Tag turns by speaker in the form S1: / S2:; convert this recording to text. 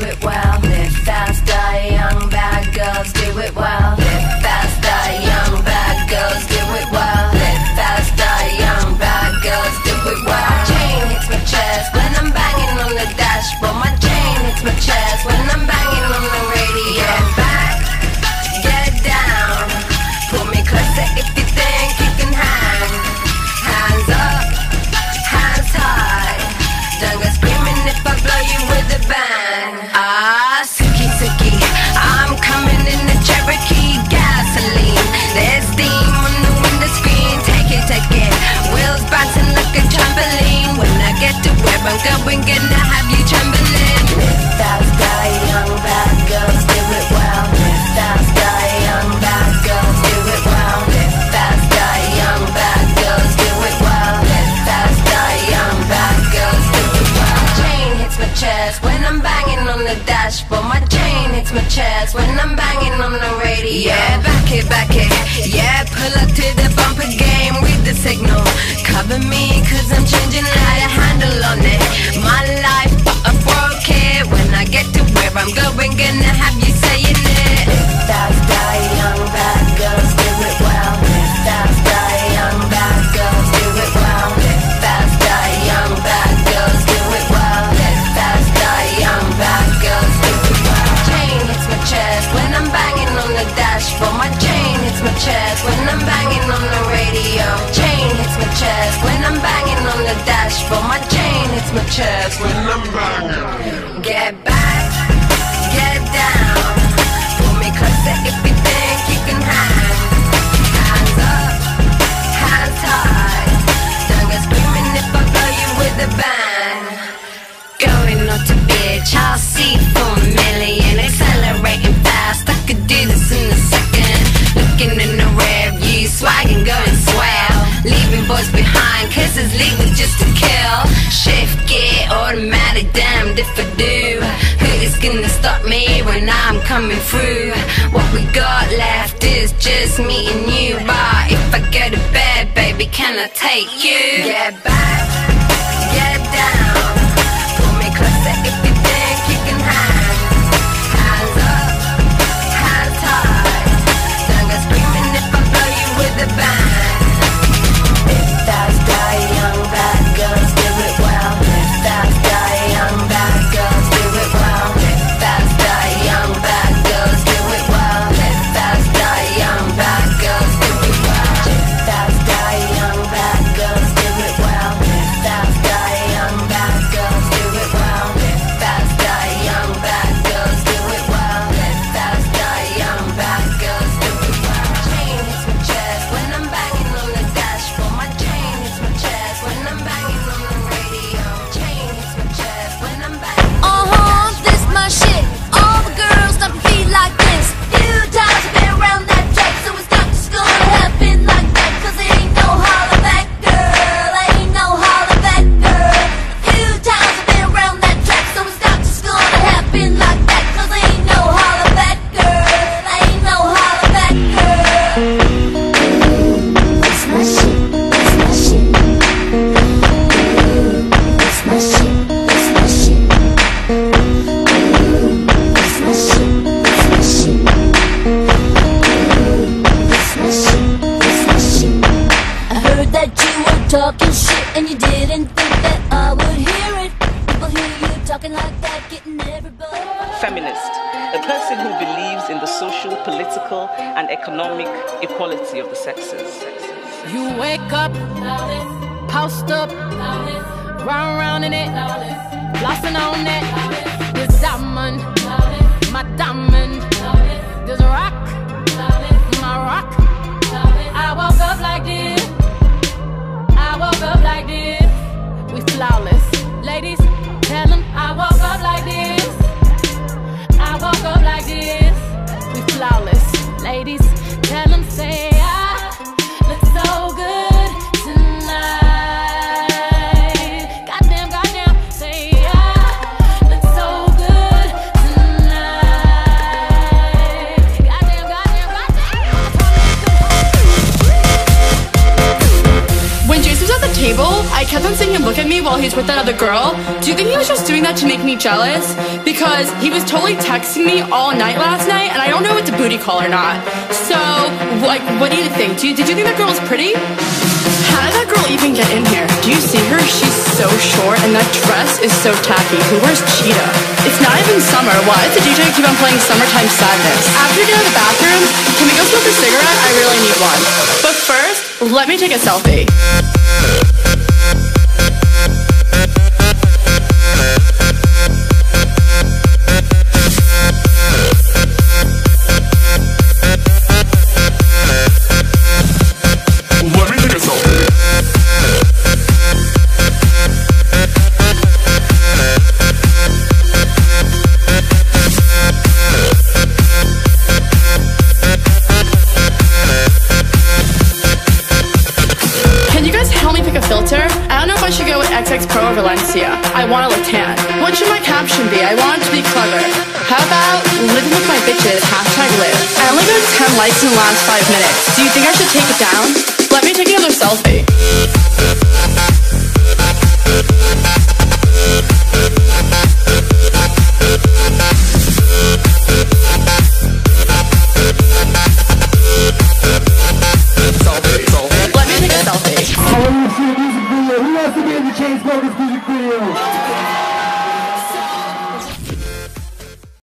S1: it well. Live fast, die young, bad girls do it well. Live fast, die young, bad girls do it well. Live fast, die young, bad girls do it well. My chain hits my chest when I'm banging on the dashboard. My chain hits my chest when I'm banging on the radio. Get back, get down, pull me closer if you think you can hang. Hands up, hands high, don't go screaming if I blow you with a bang. Ah, Suki Suki, I'm coming in the Cherokee gasoline. There's steam on the window screen, take it. Wheels bouncing like a trampoline. When I get to where I'm going, gonna have you trembling. Live fast, die young, bad girls do it well. Live fast, die young, bad girls do it well. Live fast, die young, bad girls do it well. Live fast, die young, bad girls do it well. My chain hits my chest when I'm banging on the dashboard. My chain hits my chest when I'm banging on the radio. Yeah, back it, yeah, pull up to the bumper game with the signal. Cover me, cause I'm changing how to handle on it. My life, but I broke it. When I get to where I'm going, gonna have you saying it. Live fast, die young, bad girls do it well. Live fast, die young, bad girls do it well. Live fast, die young, bad girls do it well. Live fast, die young, bad girls do it well. My chain hits my chest when I'm banging on the dashboard. My chain hits my chest when I'm banging on the radio. Chain hits my chest when I'm banging on the dashboard. My chain hits my chest when I'm banging. Get back, get down, pull me closer if you think you can hang. Hands up, hands high, don't go screaming if I blow you with a bang. Going not to bitch, I'll see for a million. Accelerating fast, I could do this in a second. Looking in the rear view, swagging, going swell. Leaving boys behind, cause it's legal just to kill. Shift gear, automatic, damned if I do. Who is gonna stop me when I'm coming through? What we got left is just me and you. But if I go to bed, baby, can I take you? Get back, get down, pull me closer if you think you can hang. Hands up, hands high, don't go screaming if I blow you with a bang. Live fast, die young, bad girls do it well. Live fast, die young, bad girls do it well. Live fast, die young, bad girls do it well. Live fast, die young, bad girls do it well. Live fast, die young, bad girls do it well. Live fast, die young, bad girls do it well. Live fast, die young, bad girls do it well. Live fast, die young, bad girls do it well. Chain hits my chest when I'm banging on the dashboard. My chain hits my chest when I'm banging on the radio. Chain hits my chest when I'm banging on the dashboard.
S2: This my shit. All the girls stomp your feet like this. Few times I've been around that track, so it's not just gonna happen like that. Cause it ain't no holler back, girl. Ain't no holler back, girl. Few times I've been around that track, so it's not just gonna happen like that. Cause it ain't no holler back, girl. Ain't no holler back, girl. That's my shit. That's my shit. That's my shit. That's my shit. That's my shit. That's my shit. That's my shit. That's my shit. I heard that you were talking shit and you didn't think that I would hear it. People hear you talking like that, getting everybody.
S3: Feminist, a person who believes in the social, political, and economic equality of the sexes.
S4: You wake up, post up, round in it, flossing on it. This diamond, my diamond. This rock, my rock. I woke up like this. I woke up like this. We flawless, ladies. Tell them I woke up like this. I woke up like this. We flawless, ladies. Tell them say I look so good tonight. Goddamn, goddamn, say I look so good tonight. Goddamn, goddamn, goddamn.
S5: table, I kept on seeing him look at me while he's with that other girl. Do you think he was just doing that to make me jealous? Because he was totally texting me all night last night, and I don't know if it's a booty call or not. So, like, what do you think? Did you think that girl was pretty? How did that girl even get in here? Do you see her? She's so short, and that dress is so tacky. Who wears cheetah? It's not even summer. Why does the DJ keep on playing Summertime Sadness? After we get out of the bathroom, can we go smoke a cigarette? I really need one. But first, let me take a selfie. XX Pro or Valencia. I want to look tan. What should my caption be? I want it to be clever. How about living with my bitches, #live. I only got 10 likes in the last 5 minutes. Do you think I should take it down? Let me take another selfie. Let me take a selfie.
S6: Who wants to be in the Chainsmokers music video?